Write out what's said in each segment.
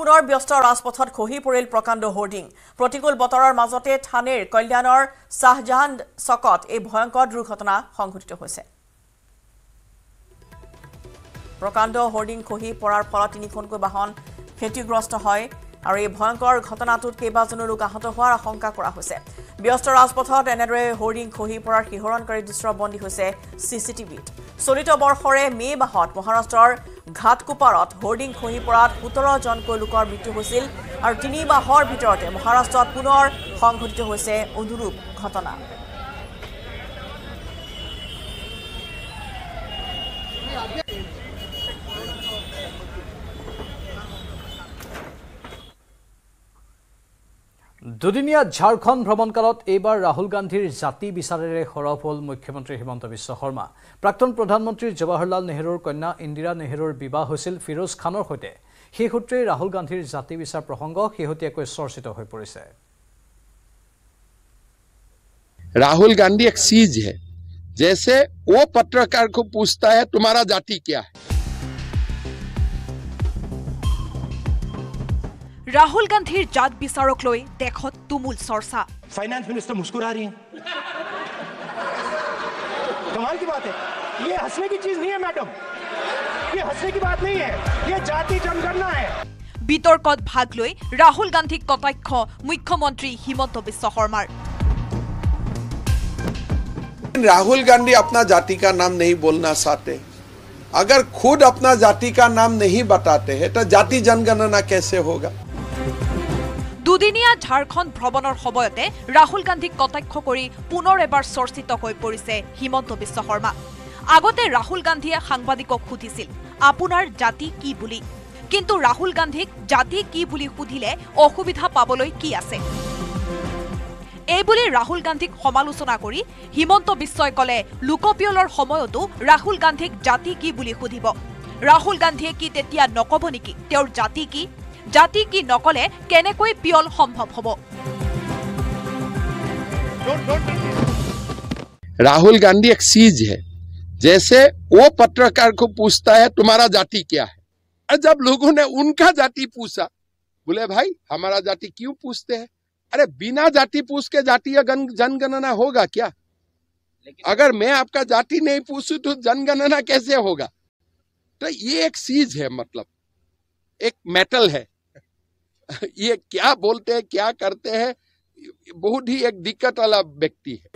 পুনৰ ব্যস্ত ৰাজপথত খহি পৰিল প্ৰকাণ্ড হোৰ্ডিং প্ৰতিকূল বতৰৰ মাজতে থানেৰ কল্যাণৰ শাহজাহান চকত এই ভয়ংকৰ দুৰ্ঘটনা সংঘটিত হৈছে প্ৰকাণ্ড হোৰ্ডিং খহি পৰাৰ ফলত তিনিখনকৈ বাহন ক্ষতিগ্ৰস্ত হয় আৰু এই ভয়ংকৰ ঘটনাটোত কেইবাজনো লোক আহত হোৱাৰ আশংকা কৰা হৈছে ব্যস্ত ৰাজপথত এনেদৰে হোৰ্ডিং খহি পৰাৰ শিহৰণকাৰী দৃশ্য বন্দী হৈছে চিচিটিভিত চলিত বৰ্ষৰে মে মাহত মহাৰাষ্ট্ৰৰ ঘাটকুপাৰত হোৰ্ডিং খহি পৰাত 17 জনকৈ লোকৰ মৃত্যু হৈছিল আৰু 3 মাহৰ ভিতৰতে মহাৰাষ্ট্ৰত পুনৰ সংঘটিত হৈছে অনুৰূপ ঘটনা দুদিনীয়া ঝাৰখণ্ড ভ্ৰমণকালত এইবাৰ ৰাহুল গান্ধীৰ জাতি বিচাৰেৰে সৰব হ'ল মুখ্যমন্ত্ৰী হিমন্ত বিশ্ব শৰ্মা প্ৰাক্তন প্ৰধানমন্ত্ৰী জৱাহৰলাল নেহৰুৰ কন্যা ইন্দিৰা নেহৰুৰ বিবাহ হৈছিল ফিৰোজ খানৰ সৈতে সেই সূত্ৰে ৰাহুল গান্ধীৰ জাতি বিচাৰ প্ৰসংগ শেহতীয়াকৈ চৰ্চিত হৈ পৰিছে राहुल गांधी एक चीज है जैसे वो पत्रकार को पूछता है तुम्हारा जाति क्या है राहुल गांधीर जात विचारक लय देखत तुमुल चर्चा फाइनेंस मिनिस्टर मुस्कुरा रही हैं कमाल की बात है ये हंसने की चीज नहीं है मैडम ये हंसने की बात नहीं है ये जाति जनगणना है বিতৰ্কত ভাগ লৈ ৰাহুল গান্ধীক কটাক্ষ মুখ্যমন্ত্ৰী হিমন্ত বিশ্ব শৰ্মাৰ राहुल गांधी अपना जाति का नाम नहीं बोलना चाहते अगर खुद अपना जाति का नाम नहीं बताते हैं तो जाति जनगणना कैसे होगा দুদিনীয়া ঝাৰখণ্ড ভ্ৰমণৰ সময়তে ৰাহুল গান্ধীক কটাক্ষ কৰি পুনৰ এবাৰ চৰ্চিত হৈ পৰিছে হিমন্ত বিশ্ব শৰ্মা আগতে ৰাহুল গান্ধীয়ে সাংবাদিকক সুধিছিল আপোনাৰ জাতি কি বুলি কিন্তু ৰাহুল গান্ধীক জাতি কি বুলি সুধিলে অসুবিধা পাবলৈ কি আছে এই বুলি ৰাহুল গান্ধীক সমালোচনা কৰি হিমন্ত বিশ্বই কলে লোকপিয়লৰ সময়তো ৰাহুল গান্ধীক জাতি কি বুলি সুধিব ৰাহুল গান্ধীয়ে কি তেতিয়া নকব নেকি তেওঁৰ জাতি কি নকলে কেনেকৈ পিয়ল সম্ভৱ হ'ব राहुल गांधी एक चीज है जैसे वो पत्रकार को पूछता है तुम्हारा जाति क्या है और जब लोगों ने उनका जाति पूछा बोले भाई हमारा जाति क्यों पूछते हैं अरे बिना जाति पूछ के जातीय जनगणना होगा क्या अगर मैं आपका जाति नहीं पूछूं तो जनगणना कैसे होगा तो ये एक चीज है मतलब एक मेटल है ये क्या बोलते हैं क्या करते हैं बहुत ही एक दिक्कत वाला व्यक्ति है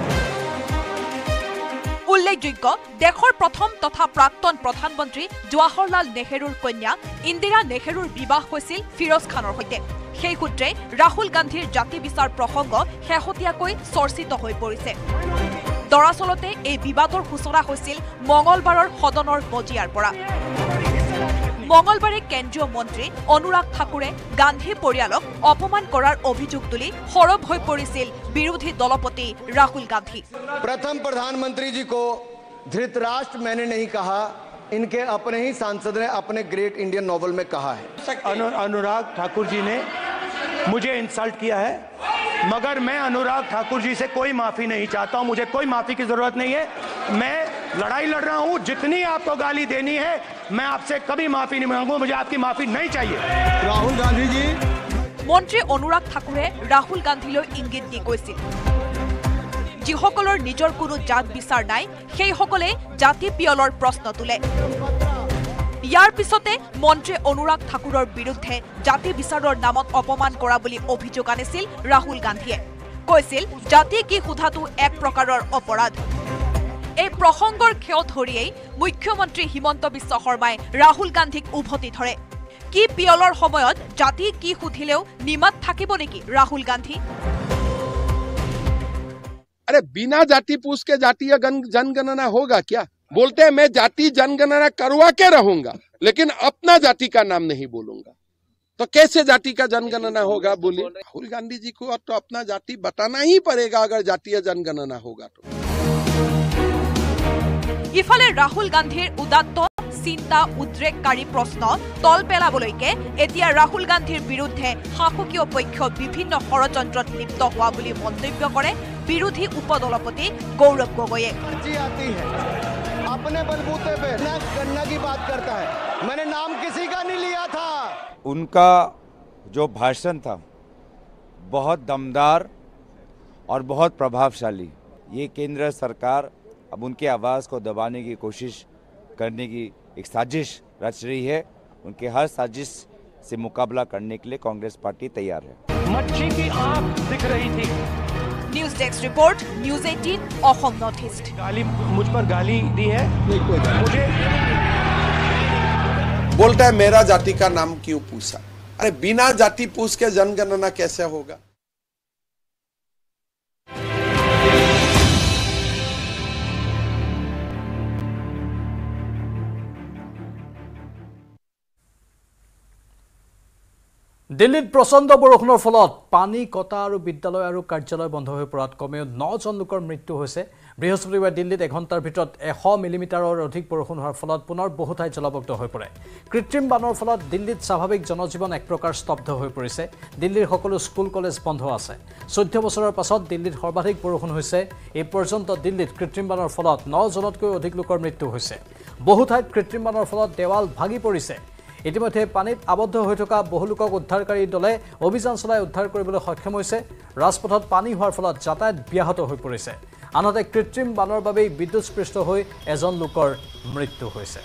উল্লেখযোগ্য দেশৰ প্ৰথম তথা প্ৰাক্তন প্ৰধানমন্ত্ৰী জৱাহৰলাল নেহৰুৰ কন্যা ইন্দিৰা নেহৰুৰ বিবাহ হৈছিল ফিৰোজ খানৰ সৈতে সেই সূত্ৰে ৰাহুল গান্ধীৰ জাতি বিচাৰ প্ৰসংগ শেহতীয়াকৈ চৰ্চিত হৈ পৰিছে দৰাচলতে এই বিবাদৰ সূচনা হৈছিল মঙলবাৰৰ সদনৰ বজিয়াৰ পৰা মঙলবাৰে কেন্দ্ৰীয় মন্ত্ৰী অনুৰাগ ঠাকুৰে গান্ধী পৰিয়ালক অপমান কৰাৰ অভিযোগ তুলি সৰব হৈ পৰিছিল বিৰোধী দলপতি ৰাহুল গান্ধী प्रथम प्रधानमंत्री जी को धृतराष्ट्र मैंने नहीं कहा इनके अपने ही सांसद ने अपने ग्रेट इंडियन नोवेल में कहा है अनुराग ठाकुर जी ने मुझे इंसल्ट किया है मगर मैं अनुराग ठाकुर जी से कोई माफी नहीं चाहता हूं मुझे कोई माफी की जरूरत नहीं है मैं लड़ाई लड़ रहा हूं जितनी आपको गाली देनी है मैं आपसे कभी माफी नहीं मांगूंगा मुझे आपकी माफी नहीं चाहिए राहुल गांधी जी মন্ত্ৰী অনুৰাগ ঠাকুৰে ৰাহুল গান্ধীলৈ ইংগিত দি কৈছিল যিসকলৰ নিজৰ কোনো জাত বিচাৰ নাই সেইসকলে জাতি পিয়লৰ প্ৰশ্ন তোলে ইয়াৰ পিছতে মন্ত্ৰী অনুৰাগ ঠাকুৰৰ বিৰুদ্ধে জাতি বিচাৰৰ নামত অপমান কৰা বুলি অভিযোগ আনিছিল ৰাহুল গান্ধীয়ে কৈছিল জাতি কি সোধাটো এক প্ৰকাৰৰ অপৰাধ এই প্ৰসংগৰ ক্ষেয় ধৰিয়েই মুখ্যমন্ত্ৰী হিমন্ত বিশ্ব শৰ্মাই ৰাহুল গান্ধীক উভতি ধৰে কি পিয়লৰ সময়ত জাতি কি সুধিলেও নিমাত থাকিব নেকি ৰাহুল গান্ধী अरे बिना जाति पूछ के जातीय जनगणना होगा क्या बोलते हैं मैं जाति जनगणना करवा के रहूंगा लेकिन अपना जाति का नाम नहीं बोलूंगा तो कैसे जाति का जनगणना होगा बोलिए राहुल गांधी जी को तो अपना जाति बताना ही पड़ेगा अगर जातीय जनगणना होगा तो इफाले राहुल गांधीर उदात्त চিন্তা উদ্ৰেককাৰী প্ৰশ্ন তল পেলাবলৈকে এতিয়া ৰাহুল গান্ধীৰ বিৰুদ্ধে শাসকীয় পক্ষ বিভিন্ন ষড়যন্ত্ৰত লিপ্ত হোৱা বুলি মন্তব্য কৰে বিৰোধী উপদলপতি গৌৰৱ গগৈয়ে जी आती है आप अपने बलबूते पे ना गन्ना की बात करता है। मैंने नाम किसी का नहीं लिया था। उनका जो भाषण था बहुत दमदार और बहुत प्रभावशाली। ये केंद्र सरकार अब उनकी आवाज़ को दबाने की कोशिश करने की एक साजिश रच रही है। उनके हर साजिश से मुकाबला करने के लिए कांग्रेस पार्टी तैयार है। मच्छी की आंख दिख रही थी। News desk report, news 18 Assam north east. गाली मुझ पर गाली दी है मुझे। बोलता है मेरा जाति का नाम क्यों पूछा। अरे बिना जाति पूछ के जनगणना कैसे होगा। দিল্লীত প্ৰচণ্ড বৰষুণৰ ফলত পানী কটা আৰু বিদ্যালয় আৰু কাৰ্যালয় বন্ধ হৈ পৰাত কমেও 9জন লোকৰ মৃত্যু হৈছে। বৃহস্পতিবাৰে দিল্লীত এঘণ্টাৰ ভিতৰত 100 মিলিমিটাৰৰ অধিক বৰষুণ হোৱাৰ ফলত পুনৰ বহু ঠাইত জলমগ্ন হৈ পৰে। কৃত্ৰিম বানৰ ফলত দিল্লীত স্বাভাৱিক জনজীৱন এক প্ৰকাৰ স্তব্ধ হৈ পৰিছে। দিল্লীৰ সকলো স্কুল কলেজ বন্ধ আছে। 14 বছৰৰ পাছত দিল্লীত সৰ্বাধিক বৰষুণ হৈছে। এই পৰ্যন্ত দিল্লীত কৃত্ৰিম বানৰ ফলত 9জনতকৈ অধিক লোকৰ মৃত্যু হৈছে। বহু ঠাইত কৃত্ৰিম বানৰ ফলত দেৱাল ভাগি পৰিছে। ইতিমধ্যে পানীত আবদ্ধ হৈ থকা বহু লোকক উদ্ধাৰকাৰী দলে অভিযান চলাই উদ্ধাৰ কৰিবলৈ সক্ষম হৈছে। ৰাজপথত পানী হোৱাৰ ফলত যাতায়াত ব্যাহত হৈ পৰিছে। আনহাতে কৃত্ৰিম বানৰ বাবেই বিদ্যুৎস্পৃষ্ট হৈ এজন লোকৰ মৃত্যু হৈছে।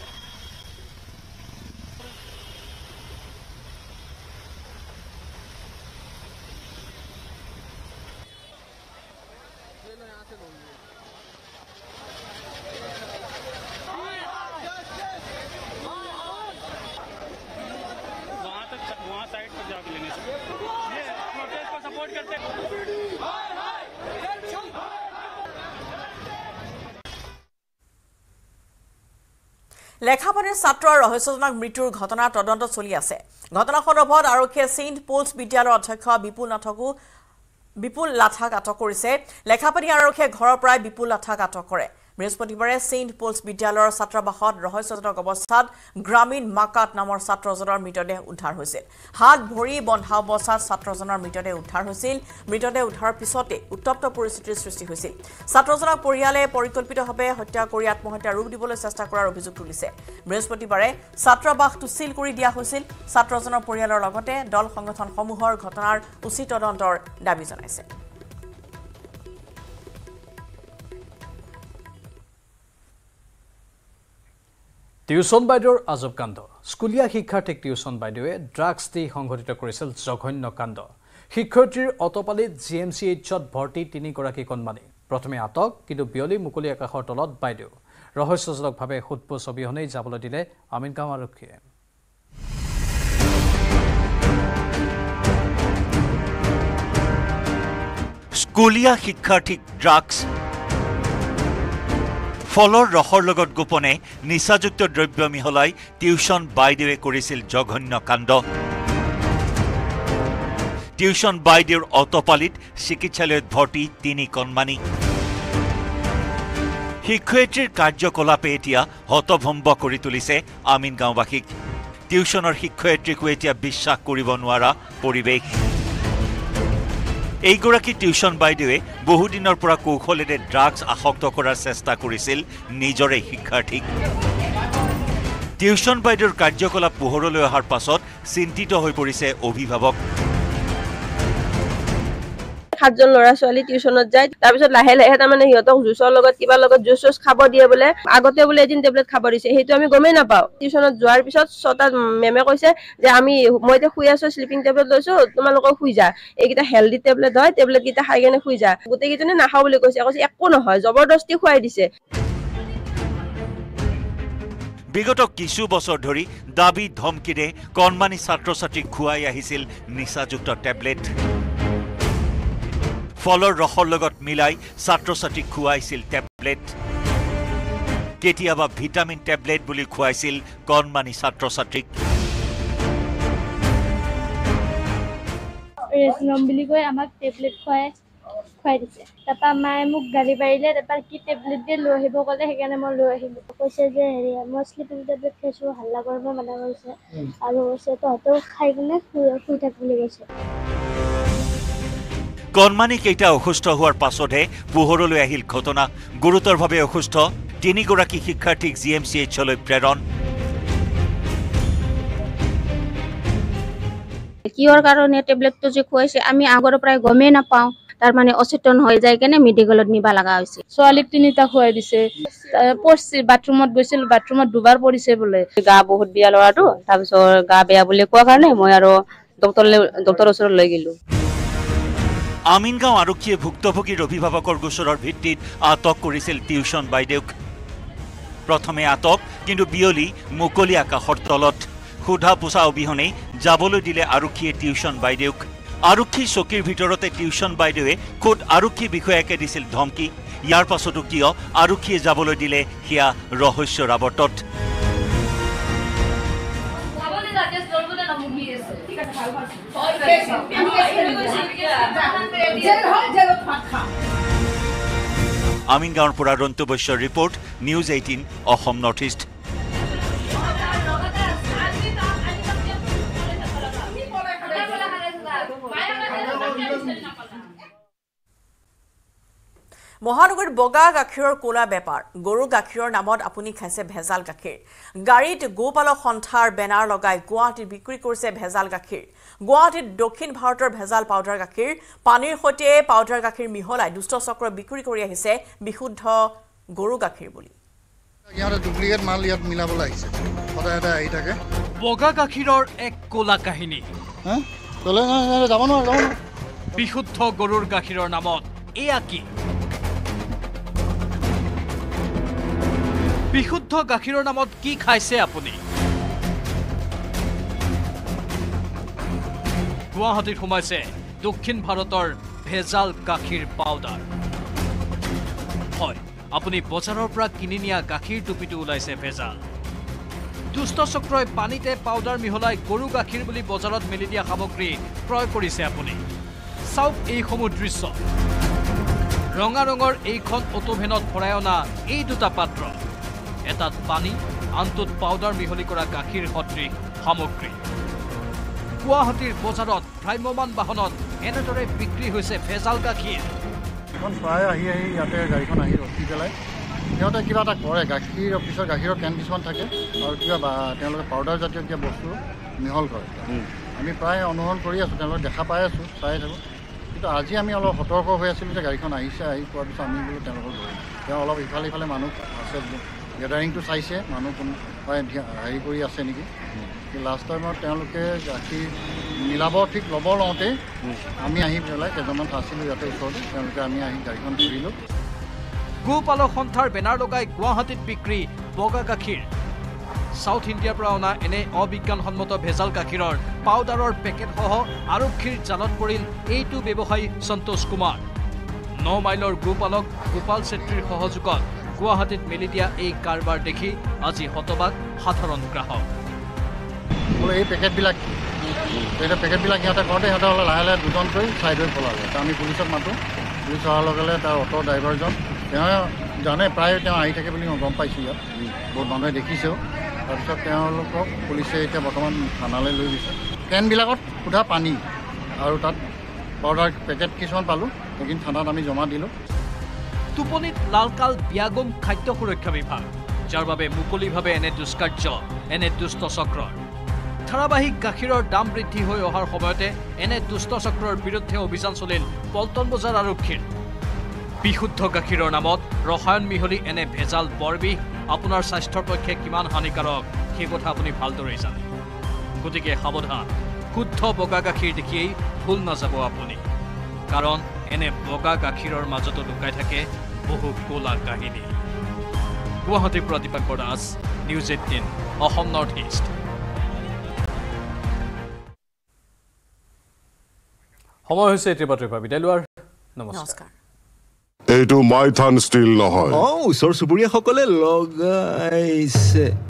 লেখাপানীৰ ছাত্ৰৰ ৰহস্যজনক মৃত্যুৰ ঘটনাৰ তদন্ত চলি আছে। ঘটনা সন্দৰ্ভত আৰক্ষীয়ে ছেইণ্ট পলছ বিদ্যালয়ৰ অধ্যক্ষ বিপুল লাথাক আটক কৰিছে। লেখাপানী আৰক্ষীয়ে ঘৰৰ পৰাই বিপুল লাথাক আটক কৰে। বৃহস্পতিবাৰে ছেইণ্ট পলছ বিদ্যালয়ৰ ছাত্ৰাবাসত ৰহস্যজনক অৱস্থাত গ্ৰামীণ মাকাত নামৰ ছাত্ৰজনৰ মৃতদেহ উদ্ধাৰ হৈছিল। হাত ভৰি বন্ধা অৱস্থাত ছাত্ৰজনৰ মৃতদেহ উদ্ধাৰ হৈছিল। মৃতদেহ উদ্ধাৰৰ পিছতে উত্তপ্ত পৰিস্থিতিৰ সৃষ্টি হৈছিল। ছাত্ৰজনক পৰিয়ালে পৰিকল্পিতভাৱে হত্যা কৰি আত্মহত্যাৰ ৰূপ দিবলৈ চেষ্টা কৰাৰ অভিযোগ তুলিছে। বৃহস্পতিবাৰে ছাত্ৰাবাসটো চিল কৰি দিয়া হৈছিল। ছাত্ৰজনৰ পৰিয়ালৰ লগতে দল সংগঠনসমূহৰ ঘটনাৰ উচিত তদন্তৰ দাবী জনাইছে। টিউচন বাইদেউৰ আজব কাণ্ড। স্কুলীয়া শিক্ষাৰ্থীক টিউচন বাইদেৱে ড্ৰাগছ দি সংঘটিত কৰিছিল জঘন্য কাণ্ড। শিক্ষয়িত্ৰীৰ অটপালিত GMCHত ভৰ্তি 3গৰাকী কণমানি। প্ৰথমে আটক, কিন্তু বিয়লি মুকলি আকাশৰ তলত বাইদেউ। ৰহস্যজনকভাৱে সোধপোছ অবিহনেই যাবলৈ দিলে আমিনগাঁও আৰক্ষীয়ে। স্কুলীয়া শিক্ষাৰ্থীক ড্ৰাগছ, ফলৰ ৰসৰ লগত গোপনে নিচাযুক্ত দ্ৰব্য মিহলাই টিউচন বাইদেৱে কৰিছিল জঘন্য কাণ্ড। টিউচন বাইদেউৰ অটপালিত চিকিৎসালয়ত ভৰ্তি 3 কণমানি। শিক্ষয়িত্ৰীৰ কাৰ্যকলাপে এতিয়া হতভম্ব কৰি তুলিছে আমিনগাঁওবাসীক। টিউচনৰ শিক্ষয়িত্ৰীকো এতিয়া বিশ্বাস কৰিব নোৱাৰা পৰিৱেশ। এইগৰাকী টিউচন বাইদেৱে বহুদিনৰ পৰা কৌশলেৰে ড্ৰাগছ আসক্ত কৰাৰ চেষ্টা কৰিছিল নিজৰে শিক্ষাৰ্থীক। টিউচন বাইদেউৰ কাৰ্যকলাপ পোহৰলৈ অহাৰ পাছত চিন্তিত হৈ পৰিছে অভিভাৱক। 7জন ল'ৰা ছোৱালী টিউচনত যায়। তাৰপিছত লাহে লাহে তাৰমানে সিহঁতক জুচৰ লগত কিবা লগত জুচ খাব দিয়ে বোলে। আগতে বোলে এদিন টেবলেট খাব দিছে, সেইটো আমি গমেই নাপাওঁ। টিউচনত যোৱাৰ পিছত 6টাত মেমে কৈছে যে মই এতিয়া শুই আছো, শ্লিপিং টেবলেট লৈছো, তোমালোকক শুই যা। এইকেইটা হেল্ডি টেবলেট হয়, টেবলেট কেইটা খাই কেনে শুই যা। গোটেইকেইজনে নাখাওঁ বুলি কৈছে একো নহয়, জবৰদস্তি খুৱাই দিছে। বিগত কিছু বছৰ ধৰি দাবী ধমকিৰে কণমানি ছাত্ৰ ছাত্ৰীক খুৱাই আহিছিল নিচাযুক্ত টেবলেট। ফলৰ ৰসৰ লগত মিলাই ছাত্ৰ ছাত্ৰীক খুৱাইছিল টেবলেট। কেতিয়াবা ভিটামিন টেবলেট বুলি খুৱাইছিল কণমানি ছাত্ৰ ছাত্ৰীক। ৰেচলম বুলি কৈ আমাক টেবলেট খুৱাই দিছে। তাৰপৰা মায়ে মোক গালি পাৰিলে, তাৰপৰা কি টেবলেট দিয়ে লৈ আহিব ক'লে, সেইকাৰণে মই লৈ আহিলোঁ। কৈছে যে মই শ্লিপিং টেবলেট খাইছোঁ, হাল্লা কৰিব মানা কৰিছে, আৰু কৈছে তহঁতেও খাই কিনে শুই থাক বুলি কৈছে। কণমানি কেইটা অসুস্থ হোৱাৰ পাছতহে পোহৰলৈ আহিল ঘটনা। গুৰুতৰভাৱে অসুস্থ তিনিগৰাকী শিক্ষাৰ্থীক GMCHলৈ প্ৰেৰণ। কিহৰ কাৰণে টেবলেটটো যে খুৱাইছে আমি আগৰ পৰাই গমেই নাপাওঁ তাৰ মানে অচেতন হৈ যায় কেনে মেডিকেলত নিবা লগা হৈছে ছোৱালীক 3টা খুৱাই দিছে পড়ছে বাথৰুমত গৈছিল বাথৰুমত দুবাৰ পৰিছে বোলে গা বহুত বিয়া ল'ৰাটো তাৰপিছত গা বেয়া বুলি কোৱা কাৰণে মই আৰু ডক্টৰৰ ওচৰত লৈ গেলো আমিনগাঁও আৰক্ষীয়ে ভুক্তভোগীৰ অভিভাৱকৰ গোচৰৰ ভিত্তিত আটক কৰিছিল টিউচন বাইদেউক। প্ৰথমে আটক কিন্তু বিয়লি মুকলি আকাশৰ তলত সোধা পোছা অবিহনে যাবলৈ দিলে আৰক্ষীয়ে টিউচন বাইদেউক। আৰক্ষী চকীৰ ভিতৰতে টিউচন বাইদেৱে খোদ আৰক্ষী বিষয়াকে দিছিল ধমকি। ইয়াৰ পাছতো কিয় আৰক্ষীয়ে যাবলৈ দিলে সেয়া ৰহস্যৰ আৱৰ্তত। আমিনগাঁৱৰ পৰা ৰন্তু বৈশ্যৰ report, news 18 Assam north east. মহানগৰীত বগা গাখীৰৰ কোলা বেপাৰ। গৰু গাখীৰৰ নামত আপুনি খাইছে ভেজাল গাখীৰ। গাড়ীত গোপালক সন্থাৰ বেনাৰ লগাই গুৱাহাটীত বিক্ৰী কৰিছে ভেজাল গাখীৰ। গুৱাহাটীত দক্ষিণ ভাৰতৰ ভেজাল পাউডাৰ গাখীৰ, পানীৰ সৈতে পাউডাৰ গাখীৰ মিহলাই দুষ্ট চক্ৰ বিক্ৰী কৰি আহিছে বিশুদ্ধ গৰু গাখীৰ বুলি। ডুপ্লিকেট মাল ইয়াত মিলাবলৈ আহিছে, সদায় সদায় আহি থাকে। বগা গাখীৰৰ এক কোলা কাহিনী। বিশুদ্ধ গৰুৰ গাখীৰৰ নামত এয়া কি? বিশুদ্ধ গাখীৰৰ নামত কি খাইছে আপুনি? গুৱাহাটীত সোমাইছে দক্ষিণ ভাৰতৰ ভেজাল গাখীৰ পাউডাৰ। হয়, আপুনি বজাৰৰ পৰা কিনি নিয়া গাখীৰ টুপিটো ওলাইছে ভেজাল। দুষ্ট চক্ৰই পানীতে পাউডাৰ মিহলাই গৰু গাখীৰ বুলি বজাৰত মেলি দিয়া সামগ্ৰী ক্ৰয় কৰিছে আপুনি। চাওক এইসমূহ দৃশ্য। ৰঙা ৰঙৰ এইখন অটোভেনত ভৰাই অনা এই দুটা পাত্ৰ, এটাত পানী, আনটোত পাউডাৰ মিহলি কৰা গাখীৰ সদৃশ সামগ্ৰী। গুৱাহাটীৰ বজাৰত ভ্ৰাম্যমান বাহনত এনেদৰে বিক্ৰী হৈছে ভেজাল গাখীৰ। এখন প্ৰায় আহি ইয়াতে গাড়ীখন আহি ৰখি পেলাই সিহঁতে কিবা এটা কৰে। গাখীৰ অফিচৰ গাখীৰৰ কেন কিছুমান থাকে আৰু কিবা তেওঁলোকে পাউডাৰ জাতীয় কিবা বস্তু মিহল কৰে। আমি প্ৰায় অনুসৰণ কৰি আছোঁ, তেওঁলোকে দেখা পাই আছোঁ, চাই থাকোঁ। কিন্তু আজি আমি অলপ সতৰ্ক হৈ আছিলোঁ যে গাড়ীখন আহিছে, আহি পোৱাৰ পিছত আমি বোলো তেওঁলোকক ধৰিম। তেওঁ অলপ ইফালে ইফালে মানুহ আছে, গেডাৰিংটো চাইছে, মানুহ কোন হেৰি কৰি আছে নেকি। লাষ্ট টাইমত তেওঁলোকে গাখীৰ মিলাব ঠিক ল'ব লওঁতেই আমি আহি পেলাই কেইজনমান আছিলোঁ ইয়াতে ওচৰতে, তেওঁলোকে আমি আহি গাড়ীখন ধৰিলোঁ। গোপালক সন্থাৰ বেনাৰ লগাই গুৱাহাটীত বিক্ৰী বগা গাখীৰ। সাউথ ইণ্ডিয়াৰ পৰা অনা এনে অবিজ্ঞানসন্মত ভেজাল গাখীৰৰ পাউডাৰৰ পেকেটসহ আৰক্ষীৰ জালত পৰিল এইটো ব্যৱসায়ী সন্তোষ কুমাৰ। 9 মাইলৰ গোপালক গোপাল চেত্ৰীৰ সহযোগত গুৱাহাটীত মেলি দিয়া এই কাৰবাৰ দেখি আজি হতবাক সাধাৰণ গ্ৰাহক। বোলে এই পেকেটবিলাক পেকেটবিলাক সিহঁতে কৰোঁতে সিহঁতে অলপ লাহে লাহে দুজনকৈ ছাইড হৈ পলালে। আমি পুলিচক মাতোঁ। পুলিচ অহাৰ লগে লগে তাৰ অটো ড্ৰাইভাৰজন তেওঁ জানে, প্ৰায় তেওঁ আহি থাকে বুলি মই গম পাইছোঁ। ইয়াত বহুত মানুহে দেখিছেও। তাৰপিছত তেওঁলোকক পুলিচে এতিয়া বৰ্তমান থানালৈ লৈ গৈছে। কেনবিলাকত সোধা পানী আৰু তাত পাউডাৰ পেকেট কিছুমান পালোঁ, সেইখিনি থানাত আমি জমা দিলোঁ। টোপনিত লালকাল বিয়াগম খাদ্য সুৰক্ষা বিভাগ, যাৰ বাবে মুকলিভাৱে এনে দুষ্কাৰ্য, এনে দুষ্ট চক্ৰৰ। ধাৰাবাহিক গাখীৰৰ দাম বৃদ্ধি হৈ অহাৰ সময়তে এনে দুষ্ট চক্ৰৰ বিৰুদ্ধে অভিযান চলিল পল্টন বজাৰ আৰক্ষীৰ। বিশুদ্ধ গাখীৰৰ নামত ৰসায়ন মিহলি এনে ভেজাল বৰবিহ আপোনাৰ স্বাস্থ্যৰ পক্ষে কিমান হানিকাৰক সেই কথা আপুনি ভালদৰে জানে। গতিকে সাৱধান, শুদ্ধ বগা গাখীৰ দেখিয়েই ভুল নাযাব আপুনি, কাৰণ এনে বগা গাখীৰৰ মাজতো লুকাই থাকে বহু কোলা কাহিনী। গুৱাহাটীৰ পৰা Dipankar Das, news 18 Assam north east. সময় হৈছে এতিয়া বাতৰি পৰা বিদায় লোৱাৰ। নমস্কাৰ। এইটো মাইথান ষ্টিল নহয়, ওচৰ চুবুৰীয়াসকলে লগাইছে।